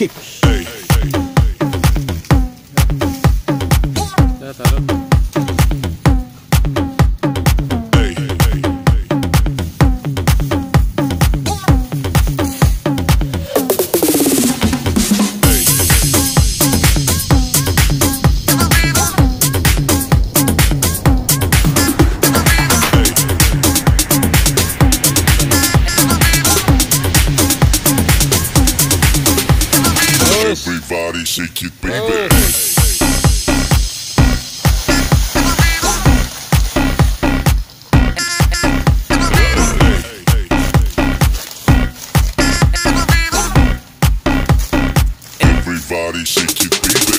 kick. Ya taruh. Everybody shake it, baby. Everybody shake it, baby.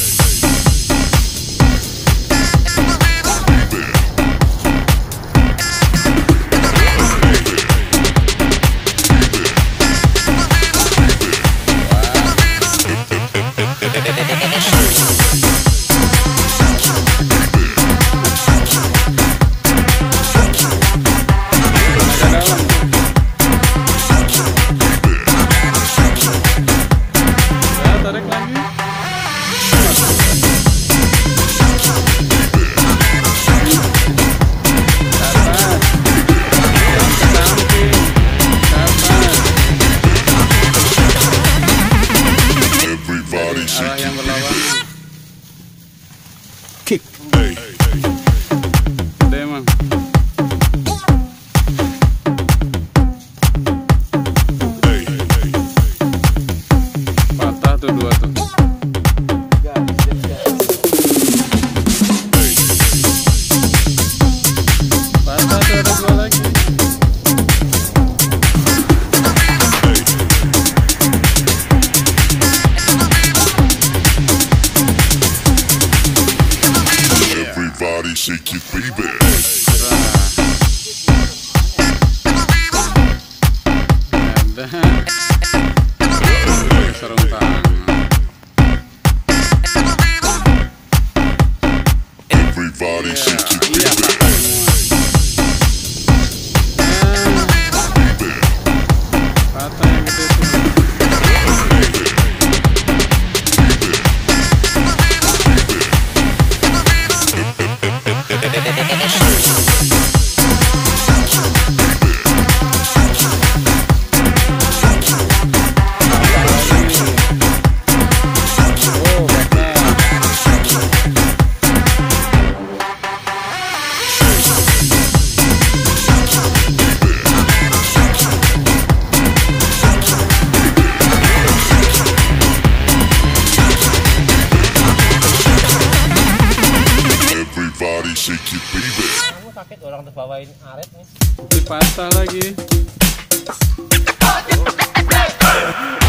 Arah yang berlawan. Kick. Udah emang. Patah tuh dua tuh. Patah tuh, ada dua lagi. Everybody shake it, baby. Ada sarung tangan. Everybody shake it, Iya, baby. patah semua. Patah yang gede tuh. Everybody shake it, baby. Kamu sakit orang tuh bawain aret nih. Dipatah lagi.